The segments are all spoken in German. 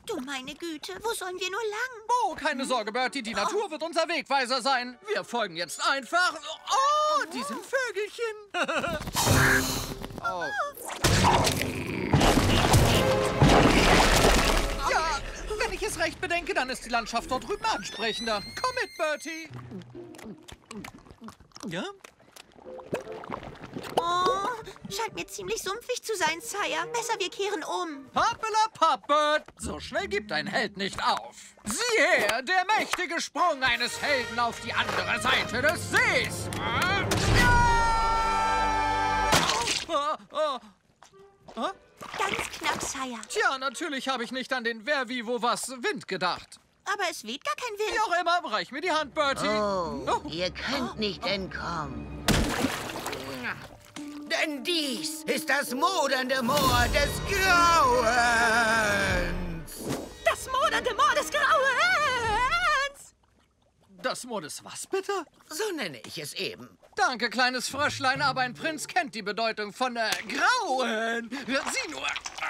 Du meine Güte, wo sollen wir nur lang? Oh, keine Sorge, Bertie, die Natur wird unser Wegweiser sein. Wir folgen jetzt einfach... Oh, diesem Vögelchen. Oh. Ja, wenn ich es recht bedenke, dann ist die Landschaft dort drüben ansprechender. Komm mit, Bertie. Ja? Oh, scheint mir ziemlich sumpfig zu sein, Sire. Besser, wir kehren um. Hoppala Poppert, so schnell gibt ein Held nicht auf. Sieh her, der mächtige Sprung eines Helden auf die andere Seite des Sees. Ganz knapp, Sire. Tja, natürlich habe ich nicht an den Wer-wie-wo-was-Wind gedacht. Aber es weht gar kein Wind. Wie auch immer, reich mir die Hand, Bertie. Oh, ihr könnt nicht entkommen. Denn dies ist das modernde Moor des Grauens. Das modernde Moor des Grauens! Das Moor des was, bitte? So nenne ich es eben. Danke, kleines Fröschlein, aber ein Prinz kennt die Bedeutung von Grauen. Sieh nur.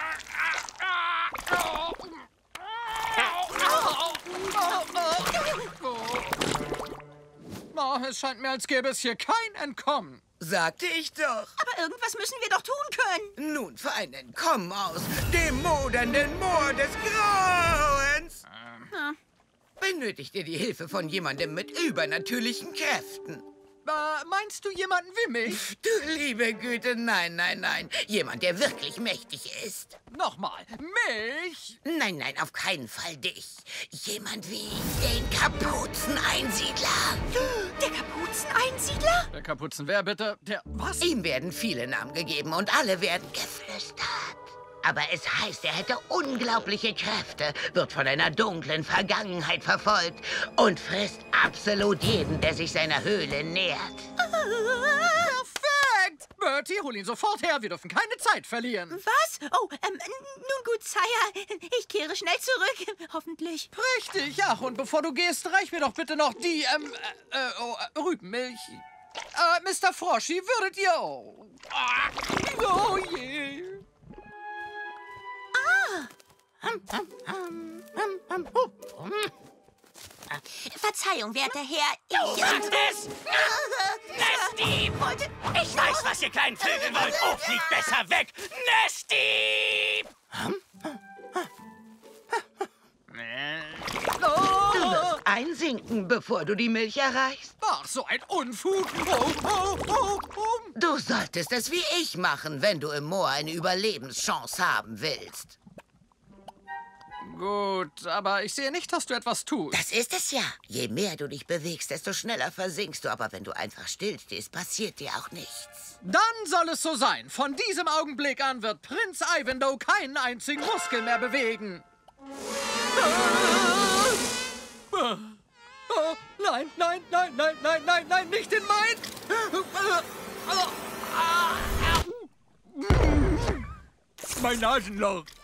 Oh, es scheint mir, als gäbe es hier kein Entkommen. Sagte ich doch. Aber irgendwas müssen wir doch tun können. Nun für ein Entkommen aus dem modernden Moor des Grauens. Benötigt ihr die Hilfe von jemandem mit übernatürlichen Kräften? Meinst du jemanden wie mich? Du liebe Güte, nein, nein, nein. Jemand, der wirklich mächtig ist. Nochmal, mich? Nein, nein, auf keinen Fall dich. Jemand wie den Kapuzeneinsiedler. Der Kapuzeneinsiedler? Der Kapuzen wer bitte? Der was? Ihm werden viele Namen gegeben und alle werden geflüstert. Aber es heißt, er hätte unglaubliche Kräfte, wird von einer dunklen Vergangenheit verfolgt und frisst absolut jeden, der sich seiner Höhle nähert. Perfekt! Bertie, hol ihn sofort her. Wir dürfen keine Zeit verlieren. Was? Oh, nun gut, Sire. Ich kehre schnell zurück. Hoffentlich. Richtig. Ach, und bevor du gehst, reich mir doch bitte noch die, Rübenmilch. Mr. Froschi, würdet ihr... Oh je. Verzeihung, werter Herr. Du es! Nestdieb! Ich weiß, was ihr kleinen Vögel wollt. Oh, fliegt besser weg! Nestdieb! Du wirst einsinken, bevor du die Milch erreichst. Ach, so ein Unfug. Du solltest es wie ich machen, wenn du im Moor eine Überlebenschance haben willst. Gut, aber ich sehe nicht, dass du etwas tust. Das ist es ja. Je mehr du dich bewegst, desto schneller versinkst du. Aber wenn du einfach stillstehst, passiert dir auch nichts. Dann soll es so sein. Von diesem Augenblick an wird Prinz Ivanhoe keinen einzigen Muskel mehr bewegen. Nein, nein, nein, nein, nein, nein, nein, nicht in mein... Mein Nasenloch.